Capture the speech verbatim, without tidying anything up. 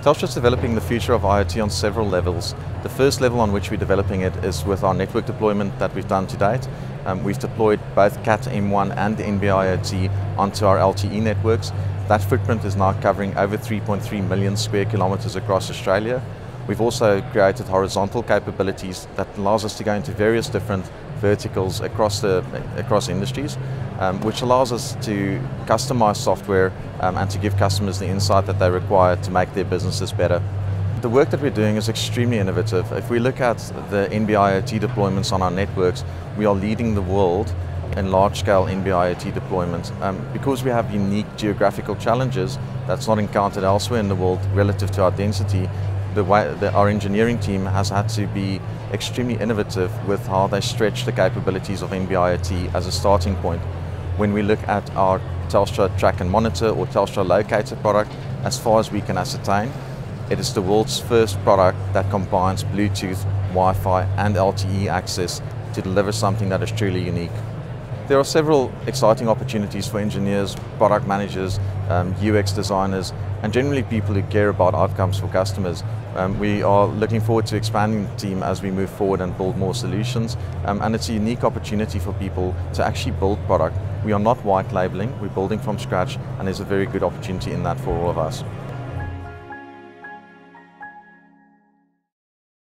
Telstra is developing the future of IoT on several levels. The first level on which we're developing it is with our network deployment that we've done to date. Um, we've deployed both Cat M one and N B I IoT onto our L T E networks. That footprint is now covering over three point three million square kilometers across Australia. We've also created horizontal capabilities that allows us to go into various different verticals across the across industries, um, which allows us to customize software um, and to give customers the insight that they require to make their businesses better. The work that we're doing is extremely innovative. If we look at the N B I IoT deployments on our networks, we are leading the world in large-scale N B I IoT deployments. Um, because we have unique geographical challenges that's not encountered elsewhere in the world relative to our density, the way that our engineering team has had to be extremely innovative with how they stretch the capabilities of N B I IoT as a starting point. When we look at our Telstra Track and Monitor or Telstra Locator product, as far as we can ascertain, it is the world's first product that combines Bluetooth, Wi-Fi and L T E access to deliver something that is truly unique. There are several exciting opportunities for engineers, product managers, um, U X designers, and generally people who care about outcomes for customers. Um, we are looking forward to expanding the team as we move forward and build more solutions, um, and it's a unique opportunity for people to actually build product. We are not white labeling, we're building from scratch, and there's a very good opportunity in that for all of us.